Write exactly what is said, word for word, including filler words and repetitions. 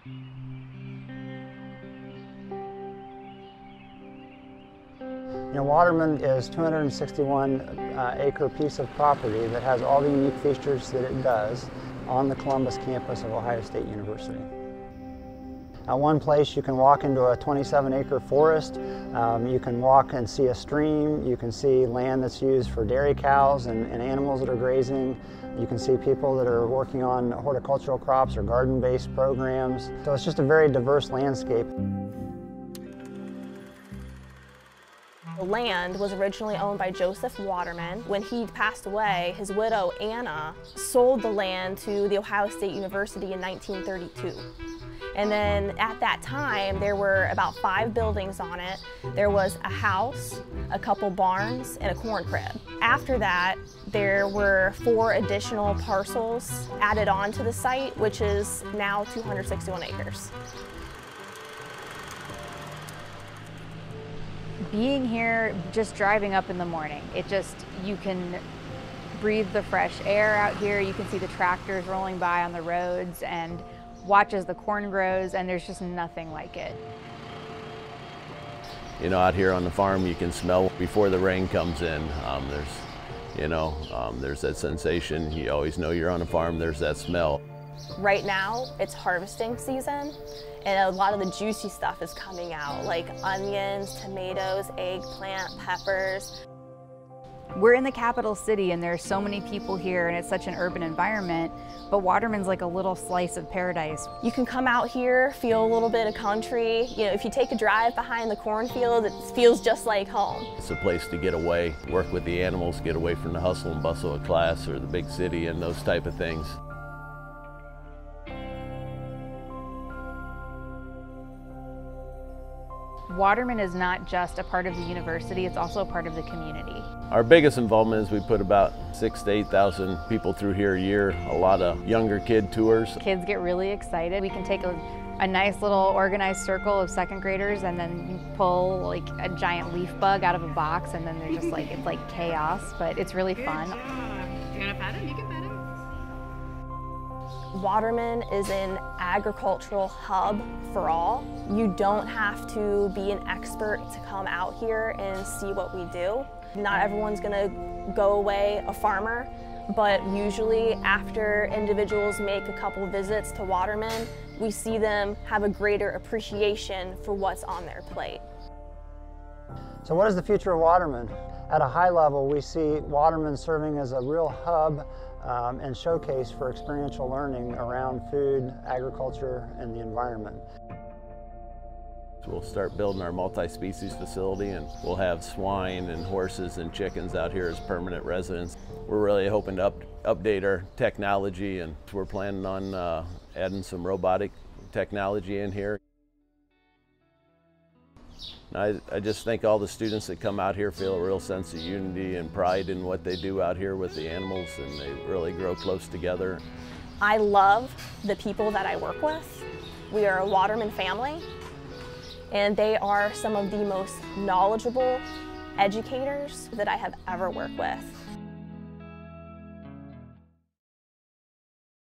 You know, Waterman is a two hundred sixty-one uh, acre piece of property that has all the unique features that it does on the Columbus campus of Ohio State University. At one place you can walk into a twenty-seven acre forest, um, you can walk and see a stream, you can see land that's used for dairy cows and, and animals that are grazing, you can see people that are working on horticultural crops or garden-based programs. So it's just a very diverse landscape. The land was originally owned by Joseph Waterman. When he passed away, his widow, Anna, sold the land to the Ohio State University in nineteen thirty-two. And then at that time, there were about five buildings on it. There was a house, a couple barns, and a corn crib. After that, there were four additional parcels added on to the site, which is now two hundred sixty-one acres. Being here, just driving up in the morning, it just, you can breathe the fresh air out here. You can see the tractors rolling by on the roads and watch as the corn grows, and there's just nothing like it. You know, out here on the farm, you can smell before the rain comes in. Um, there's, you know, um, there's that sensation. You always know you're on a farm, there's that smell. Right now, it's harvesting season, and a lot of the juicy stuff is coming out, like onions, tomatoes, eggplant, peppers. We're in the capital city and there's so many people here and it's such an urban environment, but Waterman's like a little slice of paradise. You can come out here, feel a little bit of country. You know, if you take a drive behind the cornfield, it feels just like home. It's a place to get away, work with the animals, get away from the hustle and bustle of class or the big city and those type of things. Waterman is not just a part of the university, it's also a part of the community. Our biggest involvement is we put about six to eight thousand people through here a year, a lot of younger kid tours. Kids get really excited. We can take a, a nice little organized circle of second graders and then pull like a giant leaf bug out of a box, and then they're just like, it's like chaos, but it's really fun. You wanna pet him? You can pet him. Waterman is an agricultural hub for all. You don't have to be an expert to come out here and see what we do. Not everyone's gonna go away a farmer, but usually after individuals make a couple visits to Waterman, we see them have a greater appreciation for what's on their plate. So what is the future of Waterman? At a high level, we see Waterman serving as a real hub um, and showcase for experiential learning around food, agriculture, and the environment. So we'll start building our multi-species facility, and we'll have swine and horses and chickens out here as permanent residents. We're really hoping to up, update our technology, and we're planning on uh, adding some robotic technology in here. I, I just think all the students that come out here feel a real sense of unity and pride in what they do out here with the animals, and they really grow close together. I love the people that I work with. We are a Waterman family, and they are some of the most knowledgeable educators that I have ever worked with.